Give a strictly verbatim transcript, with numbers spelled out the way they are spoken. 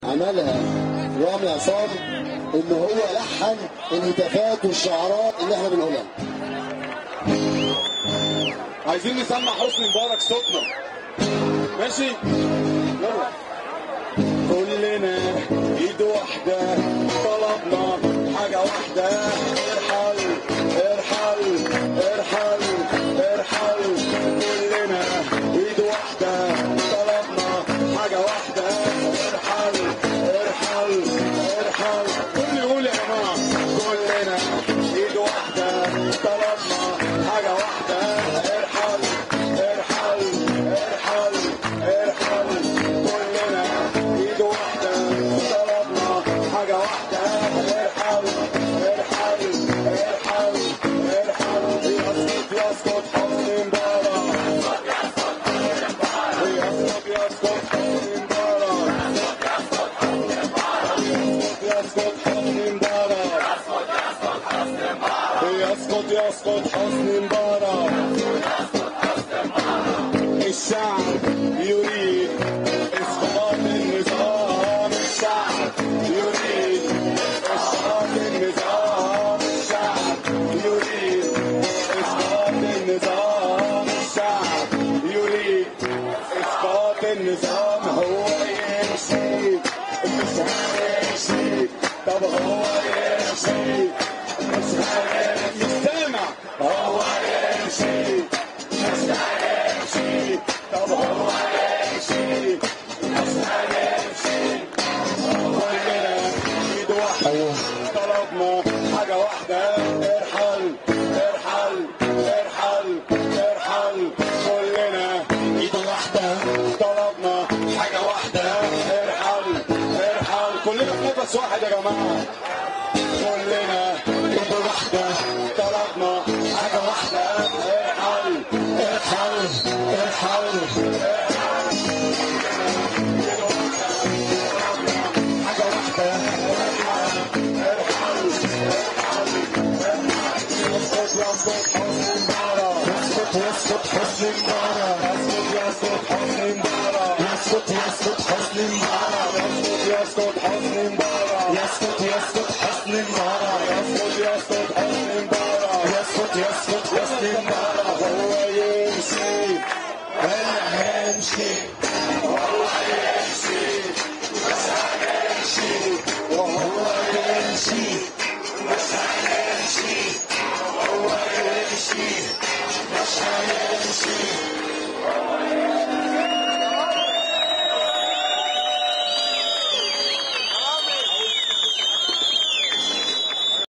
عملها رامي عصام ان هو لحن الهتافات والشعارات اللي احنا بنقولها. عايزين نسمع حسني مبارك صوتنا، ماشي؟ يلا. كلنا ايد واحدة طلبنا حاجة واحدة، ارحل ارحل ارحل ارحل. كلنا ايد واحدة طلبنا حاجة واحدة، ارحل ارحل ارحل. كل يقول يا جماعة كلنا ايد واحدة طلبنا حاجة واحدة، ارحل ارحل ارحل ارحل. كلنا ايد واحدة طلبنا حاجة واحدة، ارحل ارحل ارحل ارحل. يسقط يسقط حسني مبارك، يسقط يسقط حسني مبارك، يسقط حسني مبارك، يسقط يسقط حسني مبارك. الشعب يريد اسقاط النظام، الشعب يريد اسقاط النظام، الشعب يريد اسقاط النظام، الشعب يريد اسقاط النظام. هو يمشي مش هيمشي، طب هو يمشي مش هيمشي، مش سامع. هو يمشي مش هيمشي، طب هو يمشي مش هيمشي. كلنا ايد واحدة طلبنا حاجة واحدة، ارحل ارحل ارحل ارحل. كلنا ايد واحدة طلبنا حاجة واحدة، ارحل ارحل. كلنا في نفس واحد يا جماعة. كلنا ايد واحدة طلبنا حاجة واحدة، ارحل ارحل ارحل حاجة واحدة، ارحل ارحل ارحل. يسقط يسقط حسني مبارك، يسقط يسقط حسني مبارك، يسقط يسقط حسني مبارك، يسقط يسقط حسني مبارك، يسقط يسقط حسني مبارك، يسقط يسقط حسني مبارك، يسقط يسقط حسني مبارك، يسقط يسقط حسني مبارك. هو يمشي ولا هيمشي، هو يمشي مش هيمشي، وهو يمشي مش هيمشي، هو يمشي مش هيمشي.